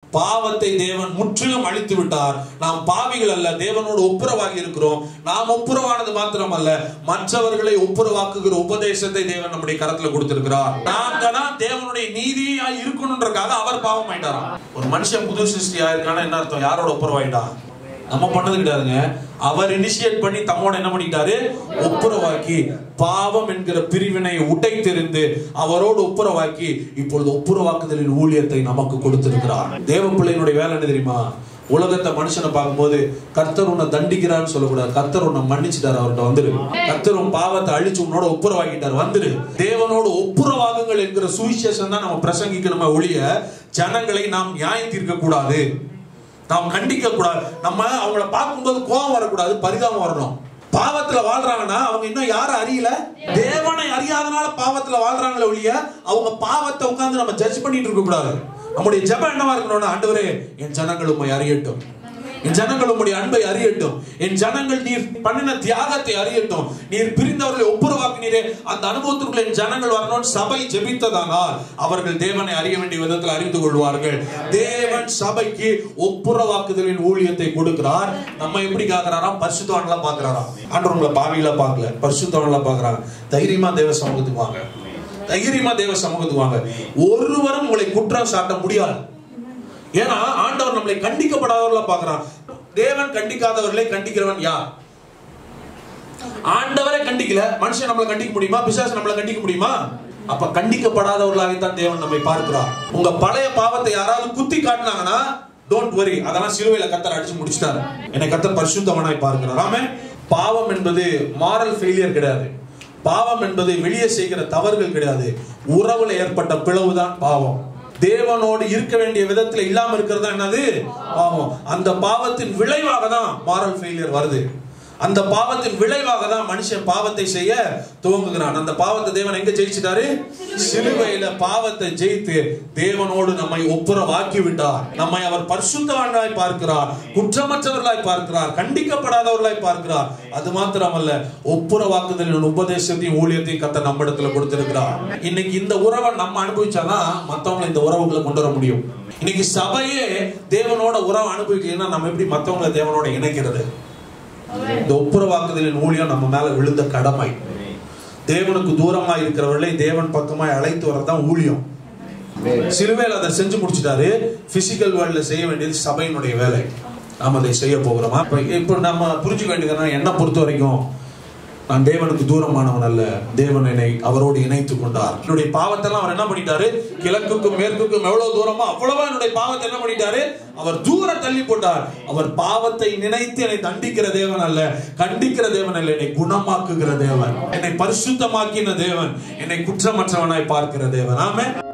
பாவத்தை தேவன் முற்றிலும் அழித்து விட்டார். நாம் பாவிகள் அல்ல, தேவனோடு ஒப்புரவாகி இருக்கிறோம். நாம் ஒப்புரவானது மாத்திரம் அல்ல, மற்றவர்களை ஒப்புரவாக்குகிற உபதேசத்தை தேவன் நம்முடைய கரத்துல கொடுத்திருக்கிறார். நாங்க தான் தேவனுடைய நீதியா இருக்கணும்ன்றதுக்காக அவர் பாவம் ஆயிட்டாராம். ஒரு மனுஷன் புது சிருஷ்டியா இருக்கானா என்ன அர்த்தம்? யாரோட ஒப்புரவாயிட்டான்? நம்ம பண்ணது கிடையாதுங்க. அவர் இனிஷியேட் பண்ணி தம்மோட என்ன பண்ணிட்டாரு? ஒப்புரவாக்கி, பாவம் என்கிற பிரிவினை உடைத்தெறிந்து அவரோடு ஒப்புரவாக்கி இப்பொழுது ஒப்புரவாக்குதலின் ஊழியத்தை நமக்கு கொடுத்திருக்கிறார். தேவ பிள்ளையினுடைய வேலை என்ன தெரியுமா? உலகத்தை மனுஷனை பார்க்கும்போது கர்த்தர் உன்னை தண்டிக்கிறான்னு சொல்லக்கூடாது. கர்த்தர் உன்னை மன்னிச்சுட்டார், அவர்கிட்ட வந்துரு. கர்த்தர் உன் பாவத்தை அழிச்சு உன்னோட ஒப்புரவாக்கிட்டார், வந்துரு. தேவனோடு ஒப்புரவாகுங்கள் என்கிற சுவிசேஷம் தான் நம்ம பிரசங்கிக்கணுமே ஒழிய ஜனங்களை நாம் நியாயம் தீர்க்க கூடாது, நாம் கண்டிக்க கூடாது. நம்ம அவங்கள பார்க்கும்போது கோபம் வரக்கூடாது, பரிதாபம் வரணும். பாவத்துல வாழ்றாங்கன்னா அவங்க இன்னும் யாரும் அறியல, தேவனை அறியாதனால பாவத்துல வாழ்றாங்களே ஒழிய அவங்க பாவத்தை உட்கார்ந்து நம்ம ஜட்ஜ் பண்ணிட்டு இருக்க கூடாது. நம்முடைய ஜெபம் என்னவா இருக்கணும்னா, ஆண்டவரே என் ஜனங்கள் உம்மை அறியட்டும், என் ஜனங்கள் உம்முடைய அன்பை அறியட்டும், என் ஜனங்கள் நீர் பண்ணின தியாகத்தை அறியட்டும், நீர் பிரிந்தவர்களை ஒப்புரவாக்கினீரே அந்த அனுபவத்திற்குள்ள என் ஜனங்கள் வரணும்னு சபை ஜெபித்ததானால் அவர்கள் தேவனை அறிய வேண்டிய விதத்தில் அறிந்து கொள்வார்கள். தேவன் சபைக்கு ஒப்புரவாக்குதலின் ஊழியத்தை கொடுக்கிறார். நம்ம எப்படி காக்குறாரா? பரிசுத்தவான்களா பாக்குறாரா? ஆண்டவர் உங்களை பாவிகளா பார்க்கல, பரிசுத்தவான்களா பாக்குறாங்க. தைரியமா தேவ சமூகத்துக்கு வாங்க, தைரியமா தேவ சமூகத்துக்கு வாங்க. ஒருவரும் உங்களை குற்றம் சாட்ட முடியாது. ஏன்னா ஆண்டவர் நம்மளை கண்டிக்கப்படாதவர்களா பார்க்கிறான். தேவன் கண்டிக்காதவர்களை கண்டிக்கிறவன் யார்? ஆண்டவரை கண்டிக்கல, மனுஷன் நம்மளை கண்டிக்க முடியுமா? பிசாசு நம்மளை கண்டிக்க முடியுமா? அப்ப கண்டிக்கப்படாதவர்களாகத்தான் தேவன் நம்மை பார்க்கிறார். உங்க பழைய பாவத்தை யாராவது குத்தி காட்டினாங்கன்னா டோன்ட் வரி, அதெல்லாம் சிலுவையில கர்த்தர் அடிச்சு முடிச்சிட்டாரு. என்னை கர்த்தர் பரிசுத்தவனாய் பார்க்கிறார். ஆமென். பாவம் என்பது மாரல் ஃபெயிலியர் கிடையாது. பாவம் என்பது வெளியே செய்கிற தவறுகள் கிடையாது. உறவுல ஏற்பட்ட பிளவுதான் பாவம். தேவனோடு இருக்க வேண்டிய விதத்துல இல்லாம இருக்கிறது என்னது? பாவம். அந்த பாவத்தின் விளைவாக தான் மாரல் ஃபெயிலியர் வருது. அந்த பாவத்தின் விளைவாக தான் மனுஷன் பாவத்தை செய்ய துவங்குகிறான். அந்த பாவத்தை தேவன் எங்க ஜெயிச்சிட்டாரு? சிலுவையில பாவத்தை ஜெயித்து தேவனோடு நம்மை ஒப்புரவாக்கி விட்டார். நம்மை அவர் பரிசுத்தவான்களாய் பார்க்கிறார், குற்றமற்றவர்களாய் பார்க்கிறார், கண்டிக்கப்படாதவர்களாய் பார்க்கிறார். அது மாத்திரமல்ல, ஒப்புரவாக்குதலின் உபதேசத்தையும் ஊழியத்தையும் கர்த்தர் நம்ம இடத்துல கொடுத்திருக்கிறார். இன்னைக்கு இந்த உறவை நம்ம அனுபவிச்சாதான் மத்தவங்களை இந்த உறவுகளை கொண்டு வர முடியும். இன்னைக்கு சபையே தேவனோட உறவை அனுபவிக்கலைன்னா நம்ம எப்படி மத்தவங்களை தேவனோட இணைக்கிறது? இந்த ஒப்புரவாக்குதலின் ஊழியம் நம்ம மேல விழுந்த கடமை. தேவனுக்கு தூரமாய் இருக்கிறவர்களை தேவன் பக்கமாய் அழைத்து வரதான் ஊழியம். சிலுவையில் அதை செஞ்சு முடிச்சிட்டாரு. பிசிக்கல் வேர்ல்ட்ல செய்ய வேண்டியது சபையினுடைய வேலை. நாம் அதை செய்ய போகிறோமா? இப்ப நம்ம புரிஞ்சுக்க வேண்டியதுன்னா, என்னை பொறுத்த வரைக்கும் நான் தேவனுக்கு தூரமானவன் அல்ல, தேவன் என்னை அவரோடு இணைத்துக் கொண்டார். என்னுடைய பாவத்தெல்லாம் அவர் என்ன பண்ணிட்டாரு? கிழக்குக்கும் மேற்குக்கும் எவ்வளவு தூரமோ அவ்வளவா என்னுடைய பாவத்தை என்ன பண்ணிட்டாரு? அவர் தூரம் தள்ளி போட்டார். அவர் பாவத்தை நினைத்து என்னை தண்டிக்கிற தேவன் அல்ல, கண்டிக்கிற தேவன் அல்ல, என்னை குணமாக்குகிற தேவன், என்னை பரிசுத்தமாக்கின தேவன், என்னை குற்றமற்றவனாய் பார்க்கிற தேவன். ஆமென்.